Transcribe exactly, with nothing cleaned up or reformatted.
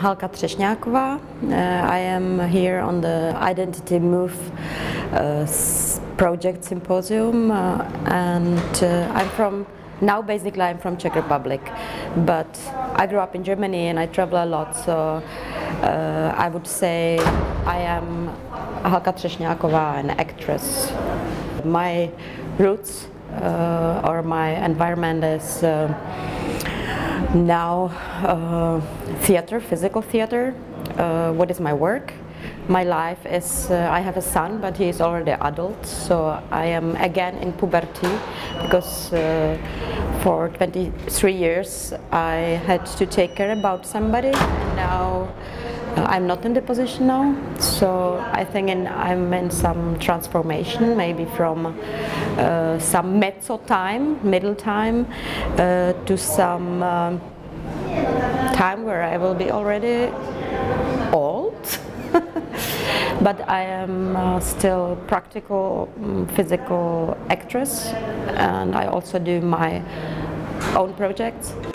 Halka Třešňáková. Uh, I am here on the Identity Move uh, project symposium, uh, and uh, I'm from, now basically I'm from Czech Republic, but I grew up in Germany and I travel a lot, so uh, I would say I am Halka Třešňáková, an actress. My roots uh, or my environment is uh, now uh, theater, physical theater. Uh, what is my work? My life is, uh, I have a son, but he is already adult, so I am again in puberty, because uh, for twenty-three years I had to take care about somebody, and now uh, I'm not in the position now, so I think in, I'm in some transformation, maybe from uh, some mezzo time, middle time, uh, to some um, time where I will be already old. But I am uh, still practical, um, physical actress, and I also do my own projects.